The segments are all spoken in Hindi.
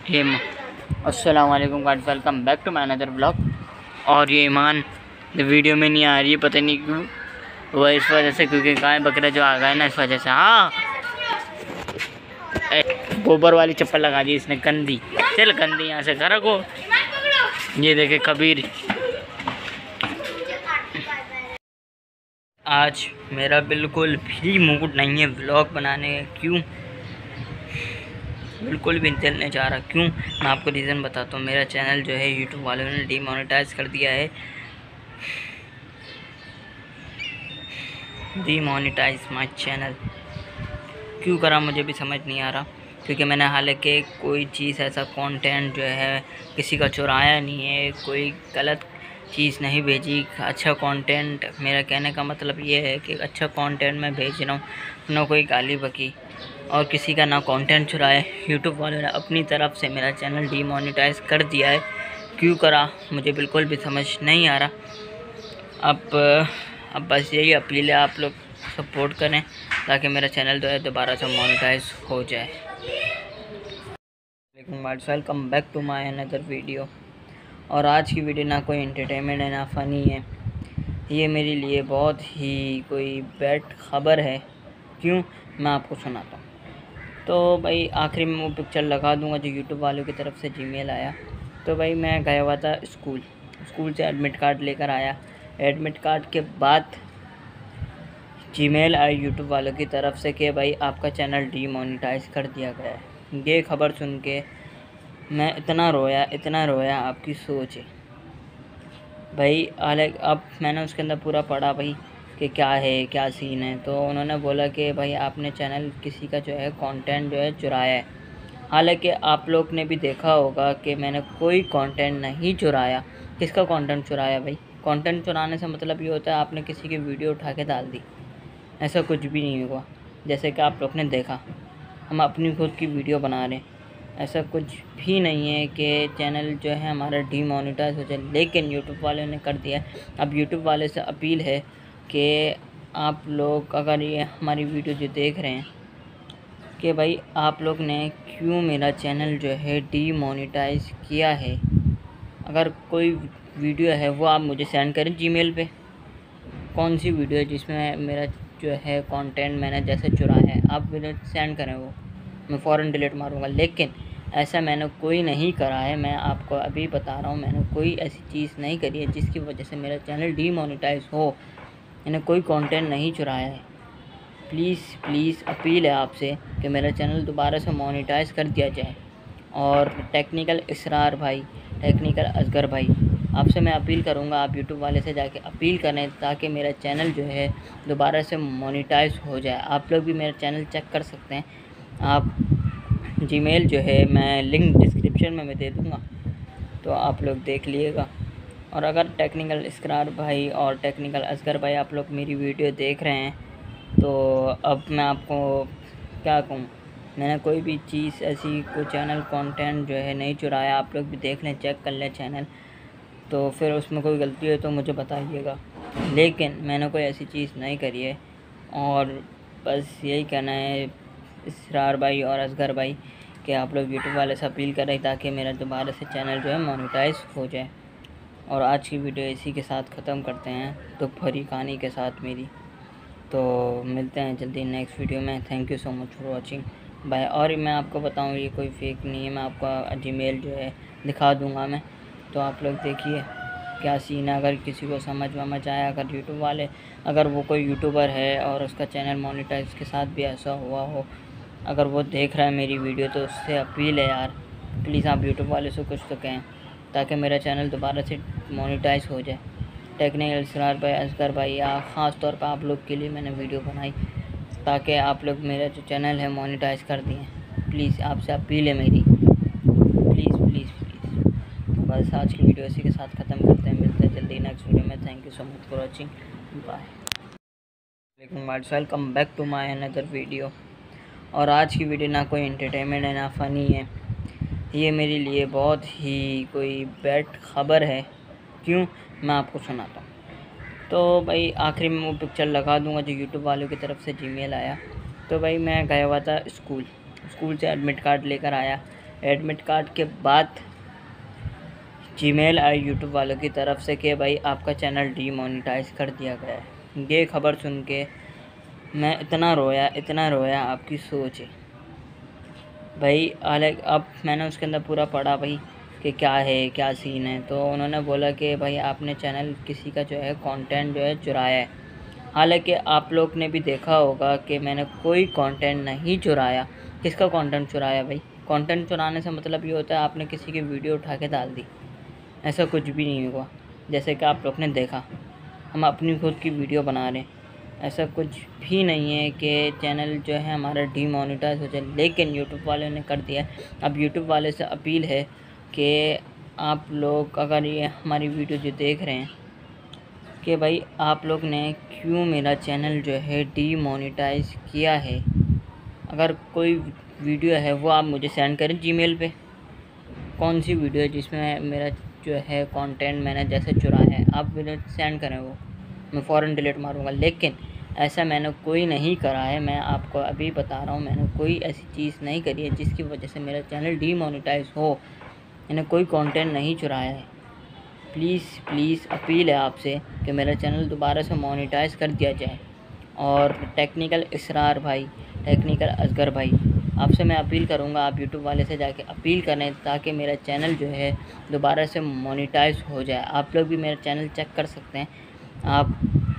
हेम अस्सलाम वालेकुम guys, welcome back to my another blog. और ये ईमान वीडियो में नहीं आ रही है, पता नहीं क्यों। वह इस वजह से क्योंकि गाय बकरा जो आ गया ना, इस वजह से। हाँ, गोबर वाली चप्पल लगा दी इसने, गंदी। चल गंदी यहाँ से घर को। ये देखे कबीर। आज मेरा बिल्कुल भी मूड नहीं है व्लॉग बनाने का। क्यों? बिल्कुल भी दिल नहीं चाह रहा। क्यों? मैं आपको रीज़न बताता हूँ। मेरा चैनल जो है यूट्यूब वालों ने डीमोनेटाइज कर दिया है। डीमोनेटाइज माय चैनल क्यों करा मुझे भी समझ नहीं आ रहा। क्योंकि मैंने हालांकि कोई चीज़ ऐसा कंटेंट जो है किसी का चुराया नहीं है, कोई गलत चीज़ नहीं भेजी। अच्छा कंटेंट, मेरा कहने का मतलब ये है कि अच्छा कंटेंट मैं भेज रहा हूँ, ना कोई गाली बकी और किसी का ना कंटेंट चुराए। यूट्यूब वालों ने अपनी तरफ से मेरा चैनल डीमोनेटाइज कर दिया है। क्यों करा मुझे बिल्कुल भी समझ नहीं आ रहा। अब बस यही अपील है, आप लोग सपोर्ट करें ताकि मेरा चैनल जो है दोबारा से मोनेटाइज हो जाए। Welcome back to my another video. और आज की वीडियो ना कोई एंटरटेनमेंट है ना फ़नी है, ये मेरे लिए बहुत ही कोई बैड खबर है। क्यों? मैं आपको सुनाता हूँ। तो भाई आखिरी में वो पिक्चर लगा दूंगा जो यूट्यूब वालों की तरफ से जीमेल आया। तो भाई मैं गया हुआ था स्कूल से एडमिट कार्ड लेकर आया। एडमिट कार्ड के बाद जीमेल आई यूट्यूब वालों की तरफ से कि भाई आपका चैनल डीमोनेटाइज कर दिया गया है। ये खबर सुन के मैं इतना रोया आपकी सोच है भाई। हालांकि अब मैंने उसके अंदर पूरा पढ़ा भाई कि क्या सीन है। तो उन्होंने बोला कि भाई आपने चैनल किसी का जो है कंटेंट जो है चुराया है। हालांकि आप लोग ने भी देखा होगा कि मैंने कोई कंटेंट नहीं चुराया। किसका कंटेंट चुराया भाई? कंटेंट चुराने से मतलब ये होता है आपने किसी की वीडियो उठा के डाल दी। ऐसा कुछ भी नहीं हुआ। जैसे कि आप लोग ने देखा, हम अपनी खुद की वीडियो बना रहे हैं। ऐसा कुछ भी नहीं है कि चैनल जो है हमारा डीमोनेटाइज हो जाए, लेकिन यूट्यूब वालों ने कर दिया है। अब यूट्यूब वाले से अपील है कि आप लोग अगर ये हमारी वीडियो जो देख रहे हैं कि भाई आप लोग ने क्यों मेरा चैनल जो है डीमोनेटाइज किया है। अगर कोई वीडियो है वो आप मुझे सेंड करें जीमेल पे। कौन सी वीडियो है जिसमें मेरा जो है कंटेंट मैंने जैसे चुराया है, आप मुझे सेंड करें, वो मैं फ़ौरन डिलीट मारूंगा। लेकिन ऐसा मैंने कोई नहीं करा है। मैं आपको अभी बता रहा हूँ, मैंने कोई ऐसी चीज़ नहीं करी है जिसकी वजह से मेरा चैनल डीमोनेटाइज हो। मैंने कोई कंटेंट नहीं चुराया है। प्लीज़ अपील है आपसे कि मेरा चैनल दोबारा से मोनेटाइज कर दिया जाए। और टेक्निकल इसरार भाई, टेक्निकल असगर भाई, आपसे मैं अपील करूंगा आप यूट्यूब वाले से जाके अपील करें ताकि मेरा चैनल जो है दोबारा से मोनेटाइज हो जाए। आप लोग भी मेरा चैनल चेक कर सकते हैं। आप जीमेल जो है मैं लिंक डिस्क्रिप्शन में मैं दे दूँगा, तो आप लोग देख लीजिएगा। और अगर टेक्निकल इसरार भाई और टेक्निकल असगर भाई आप लोग मेरी वीडियो देख रहे हैं तो अब मैं आपको क्या कहूँ, मैंने कोई भी चीज़ ऐसी कोई चैनल कंटेंट जो है नहीं चुराया। आप लोग भी देख लें, चेक कर लें चैनल, तो फिर उसमें कोई गलती हो तो मुझे बताइएगा। लेकिन मैंने कोई ऐसी चीज़ नहीं करी है। और बस यही कहना है इसरार भाई और असगर भाई कि आप लोग यूट्यूब वाले से अपील करें ताकि मेरा दोबारा से चैनल जो है मोनेटाइज हो जाए। और आज की वीडियो इसी के साथ ख़त्म करते हैं, दुख भरी कहानी के साथ मेरी। तो मिलते हैं जल्दी नेक्स्ट वीडियो में। Thank you so much for watching, bye. और मैं आपको बताऊं ये कोई फेक नहीं है, मैं आपका जीमेल जो है दिखा दूंगा मैं, तो आप लोग देखिए क्या सीन है। अगर किसी को समझ आया, अगर यूट्यूब वाले, अगर वो कोई यूट्यूबर है और उसका चैनल मोनेटाइज के साथ भी ऐसा हुआ हो, अगर वो देख रहा है मेरी वीडियो, तो उससे अपील है यार, प्लीज़ आप यूट्यूब वाले से कुछ तो कहें ताकि मेरा चैनल दोबारा से मोनेटाइज हो जाए। टेक्निकल इसरार भाई, असगर भाई, या ख़ास तौर पर आप लोग के लिए मैंने वीडियो बनाई ताकि आप लोग मेरा जो चैनल है मोनेटाइज कर दिए। प्लीज़ आपसे अपील है मेरी, प्लीज़। तो बस आज की वीडियो इसी के साथ ख़त्म करते हैं, मिलते हैं जल्दी नेक्स्ट वीडियो में। Thank you so much for watching, bye. Welcome back to my another video. और आज की वीडियो ना कोई एंटरटेनमेंट है ना फ़नी है, ये मेरे लिए बहुत ही कोई बैड खबर है। क्यों? मैं आपको सुनाता हूँ। तो भाई आखिरी में वो पिक्चर लगा दूंगा जो यूट्यूब वालों की तरफ से जीमेल आया। तो भाई मैं गया हुआ था स्कूल से एडमिट कार्ड लेकर आया। एडमिट कार्ड के बाद जीमेल आई यूट्यूब वालों की तरफ से कि भाई आपका चैनल डीमोनेटाइज कर दिया गया है। हालांकि आप लोग ने भी देखा होगा कि मैंने कोई कंटेंट नहीं चुराया है। हालांकि आपने देखा होगा कि मैंने कोई कंटेंट नहीं चुराया है। किसका कंटेंट चुराया है भाई? एडमिट कार्ड के बाद जीमेल आई यूट्यूब वालों की तरफ से कि भाई आपका चैनल डीमोनेटाइज कर दिया गया है। ये खबर सुन के मैं इतना रोया आपकी सोच है भाई। हालांकि अब मैंने उसके अंदर पूरा पढ़ा भाई कि क्या है, क्या सीन है। तो उन्होंने बोला कि भाई आपने चैनल किसी का जो है कंटेंट जो है चुराया है। हालांकि आप लोग ने भी देखा होगा कि मैंने कोई कंटेंट नहीं चुराया। किसका कंटेंट चुराया भाई? कंटेंट चुराने से मतलब ये होता है आपने किसी की वीडियो उठा के डाल दी, ऐसा कुछ भी नहीं हुआ। जैसे कि आप लोग ने देखा हम अपनी खुद की वीडियो बना रहे हैं, ऐसा कुछ भी नहीं है कि चैनल जो है हमारा डीमोनेटाइज हो जाए। लेकिन यूट्यूब वालों ने कर दिया। अब यूट्यूब वाले से अपील है कि आप लोग अगर ये हमारी वीडियो जो देख रहे हैं कि भाई आप लोग ने क्यों मेरा चैनल जो है डीमोनेटाइज किया है। अगर कोई वीडियो है वो आप मुझे सेंड करें जीमेल पे। कौन सी वीडियो है जिसमें मेरा जो है कंटेंट मैंने जैसे चुराया है, आप मुझे सेंड करें, वो मैं फ़ौरन डिलीट मारूंगा। लेकिन ऐसा मैंने कोई नहीं करा है। मैं आपको अभी बता रहा हूँ, मैंने कोई ऐसी चीज़ नहीं करी है जिसकी वजह से मेरा चैनल डीमोनेटाइज हो। मैंने कोई कंटेंट नहीं चुराया है। प्लीज़ अपील है आपसे कि मेरा चैनल दोबारा से मोनेटाइज कर दिया जाए। और टेक्निकल इसरार भाई, टेक्निकल असगर भाई, आपसे मैं अपील करूंगा आप यूट्यूब वाले से जाके अपील करें ताकि मेरा चैनल जो है दोबारा से मोनेटाइज हो जाए। आप लोग भी मेरा चैनल चेक कर सकते हैं। आप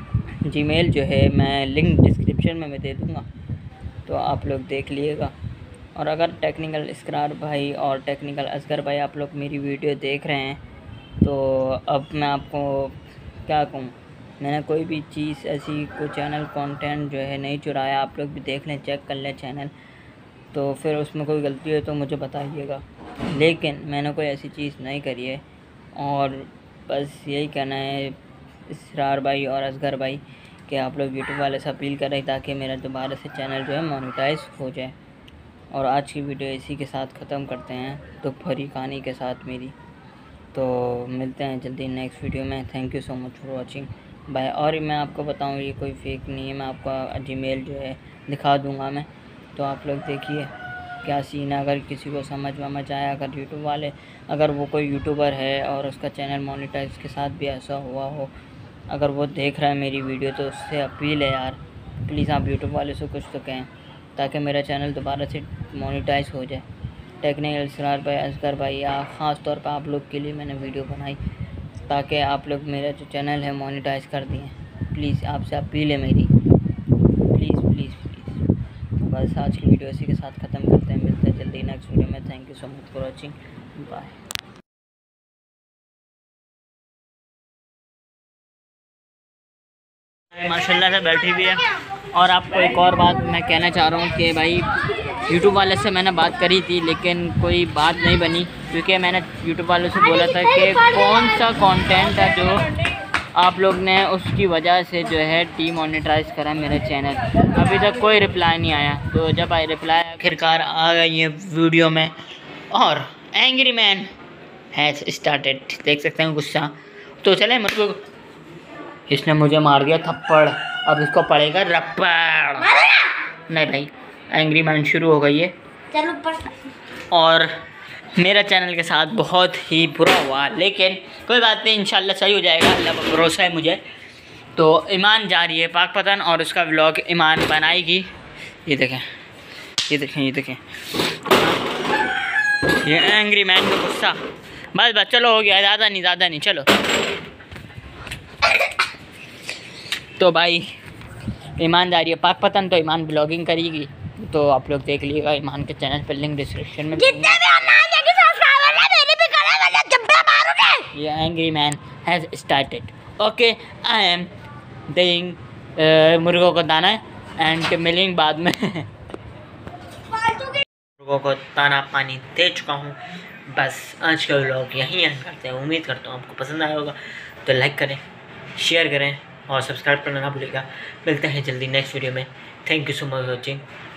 जीमेल जो है मैं लिंक डिस्क्रिप्शन में मैं दे दूँगा, तो आप लोग देख लीजिएगा। और अगर टेक्निकल इसरार भाई और टेक्निकल असगर भाई आप लोग मेरी वीडियो देख रहे हैं तो अब मैं आपको क्या कहूँ, मैंने कोई भी चीज़ ऐसी कोई चैनल कंटेंट जो है नहीं चुराया। आप लोग भी देख लें, चेक कर लें चैनल, तो फिर उसमें कोई गलती है तो मुझे बताइएगा। लेकिन मैंने कोई ऐसी चीज़ नहीं करी है। और बस यही कहना है इसरार भाई और असगर भाई कि आप लोग यूट्यूब वाले से अपील करें ताकि मेरा दोबारा से चैनल जो है मोनेटाइज हो जाए। और आज की वीडियो इसी के साथ ख़त्म करते हैं, तो भरी कहानी के साथ मेरी। तो मिलते हैं जल्दी नेक्स्ट वीडियो में। Thank you so much for watching, bye. और मैं आपको बताऊं ये कोई फेक नहीं है, मैं आपका जीमेल जो है दिखा दूंगा मैं, तो आप लोग देखिए क्या सीन है। अगर किसी को समझ आया, अगर यूट्यूब वाले, अगर वो कोई यूट्यूबर है और उसका चैनल मोनेटाइज के साथ भी ऐसा हुआ हो, अगर वो देख रहा है मेरी वीडियो, तो उससे अपील है यार, प्लीज़ आप यूट्यूब वाले से कुछ तो कहें ताकि मेरा चैनल दोबारा से मोनेटाइज हो जाए। टेक्निकल इसरार भाई, असगर भाई, या ख़ास तौर पर आप लोग के लिए मैंने वीडियो बनाई ताकि आप लोग मेरा जो चैनल है मोनेटाइज कर दिए। प्लीज़ आपसे अपील है मेरी, प्लीज़। बस आज की वीडियो इसी के साथ ख़त्म करते हैं। मिलते हैं जल्दी नेक्स्ट वीडियो में। Thank you so much for watching, bye. माशाल्लाह से बैठी हुई है। और आपको एक और बात मैं कहना चाह रहा हूँ कि भाई यूट्यूब वाले से मैंने बात करी थी लेकिन कोई बात नहीं बनी, क्योंकि मैंने यूट्यूब वालों से बोला था कि कौन सा कंटेंट है जो आप लोग ने उसकी वजह से जो है डीमोनेटाइज करा मेरा चैनल। अभी तक कोई रिप्लाई नहीं आया। तो जब रिप्लाई आखिरकार आ गई है वीडियो में, और एंग्री मैन हैज़ स्टार्टेड, देख सकते हैं गुस्सा। तो चले, मतलब इसने मुझे मार दिया थप्पड़, अब इसको पड़ेगा रप्पड़। नहीं भाई, एंग्री मैन शुरू हो गई है। और मेरा चैनल के साथ बहुत ही बुरा हुआ, लेकिन कोई बात नहीं, इंशाल्लाह सही हो जाएगा, अल्लाह पर भरोसा है मुझे। तो ईमान जा रही है पाकपतन और उसका व्लॉग ईमान बनाएगी। ये देखें ये एंग्री मैन का गुस्सा। बस चलो, हो गया, ज़्यादा नहीं, चलो। तो भाई ईमानदारी है पाकपतन, तो ईमान ब्लॉगिंग करेगी, तो आप लोग देख लीजिएगा ईमान के चैनल पर, लिंक डिस्क्रिप्शन में। ये angry man has started. Okay, I am doing मुर्गों को दाना एंड मिलिंग बाद में। मुर्गों को दाना पानी दे चुका हूँ। बस आज का व्लॉग यहीं एंड करते हैं। उम्मीद करता हूँ आपको पसंद आया होगा, तो लाइक करें, शेयर करें और सब्सक्राइब करना ना भूलिएगा। मिलते हैं जल्दी नेक्स्ट वीडियो में। Thank you so much for watching.